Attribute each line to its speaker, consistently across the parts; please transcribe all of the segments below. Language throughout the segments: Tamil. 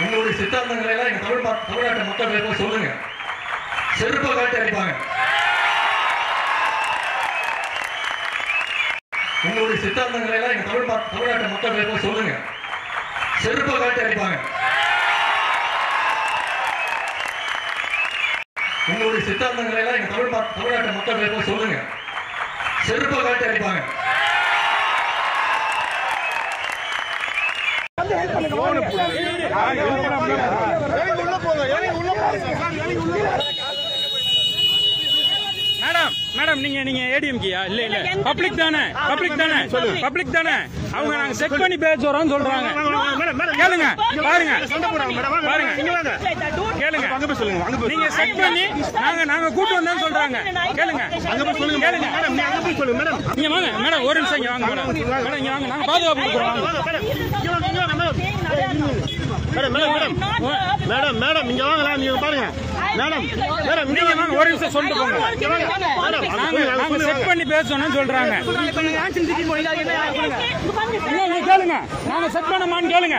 Speaker 1: உங்களுடைய சித்தாந்தங்களை எல்லாம் எங்க தமிழ்நாட்டு மக்கள் சொல்லுங்க. செருப்பை காட்டி அடிப்பாங்க. உங்களுடைய சித்தாந்தங்களை எல்லாம் எங்க தமிழ்நாட்டு மக்கள் சொல்லுங்க. செருப்பை காட்டி அடிப்பாங்க. உங்களுடைய சித்தாந்தங்களை எல்லாம் எங்க தமிழ்நாட்டு மக்கள் சொல்லுங்க. செருப்பை காட்டி அடிப்பாங்க.
Speaker 2: மேடம் நீங்க ஏடிஎம்கியா? இல்ல பப்ளிக் தானே அவங்க நாங்க செக் பண்ணி பேச வரோம்னு சொல்றாங்க. கேளுங்க பாருங்க கேளுங்க நீங்க செக் பண்ணி நாங்க கூட்டு வந்தோம்னு சொல்றாங்க. கேளுங்க நீங்க வாங்க மேடம், ஒரு நிமிஷம் இங்க வாங்க மேடம், இங்க வாங்க, நாங்க பாதுகாப்பு கொடுக்குறோம்.
Speaker 3: மேடம் இங்க வாங்கலாம், நீங்க பாருங்க. மேடம்
Speaker 2: நீங்க வாங்க, ஒரு நிமிஷம் சொல்லிட்டு போங்க. நாங்க செக் பண்ணி பேசணும்னு சொல்றாங்க. கேளுங்க, நாங்க செக் பண்ணமான்னு கேளுங்க.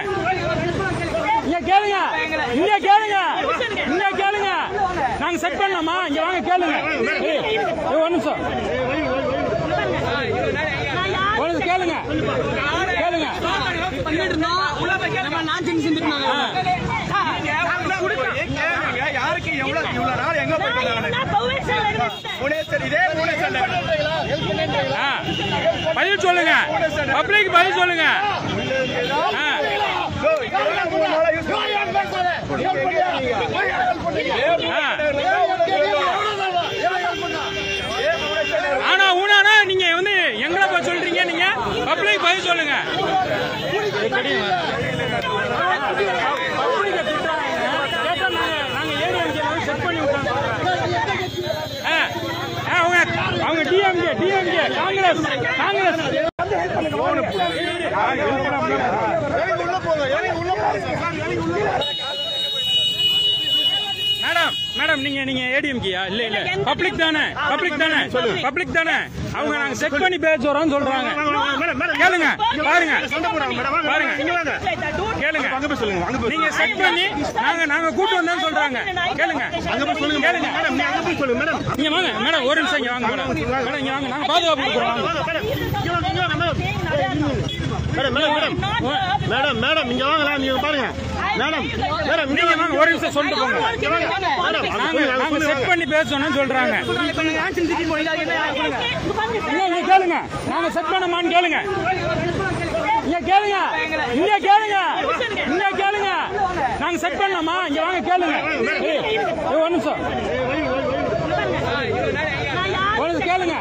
Speaker 2: கேளுங்க நாங்க செக் பண்ணலாமா? இங்க வாங்க கேளுங்க. ஒரு நிமிஷம் கேளுங்க
Speaker 3: யாருக்கு எவ்வளவு நாள் எங்க
Speaker 2: பதில் சொல்லுங்க. பப்ளிக் பதில் சொல்லுங்க. ஆனா ஊனானா நீங்க வந்து எங்களை போய் சொல்றீங்க. நீங்க பப்ளிக் பதில் சொல்லுங்க. அவங்க டிஎம்கே காங்கிரஸ் மேடம் நீங்க ஏடிஎம்கியா? இல்ல பப்ளிக் தானே அவங்க நாங்க செக் பண்ணி பேச வரோம்னு சொல்றாங்க. கேளுங்க பாருங்க நீங்க செக் பண்ணி நாங்க கூட்டு வந்தோம்னு சொல்றாங்க. கேளுங்க நீங்க வாங்க மேடம், ஒரு நிமிஷம் இங்க வாங்க மேடம், இங்க வாங்க, நாங்க பாதுகாப்பு கொடுக்குறோம்.
Speaker 3: மேடம் இங்க வாங்கலாம், நீங்க பாருங்க.
Speaker 2: நீங்க வாங்க, ஒரு நிமிஷம் சொல்லிட்டு போங்க. நாங்க செக் பண்ணி பேசணும்னு சொல்றாங்க. கேளுங்க, நாங்க செக் பண்ணமான்னு கேளுங்க. கேளுங்க நாங்க செக் பண்ணலாமா? இங்க வாங்க கேளுங்க. ஒரு நிமிஷம் கேளுங்க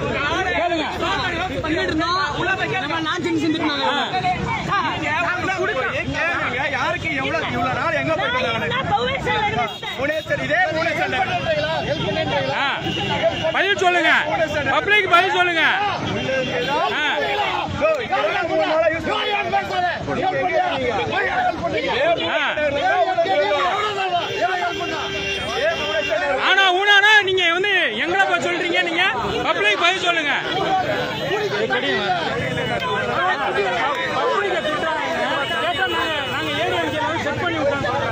Speaker 3: யாருக்கு எவ்வளவு நாள் எங்க
Speaker 2: பதில் சொல்லுங்க. பப்ளிக் பதில் சொல்லுங்க. ஆனா ஊனானா நீங்க வந்து எங்களை போய் சொல்றீங்க. நீங்க பப்ளிக் பதில் சொல்லுங்க. செக் பண்ணி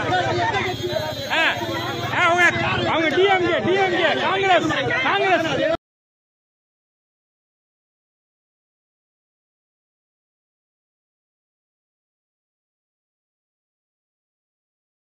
Speaker 2: அவங்க டிஎம்கே காங்கிரஸ்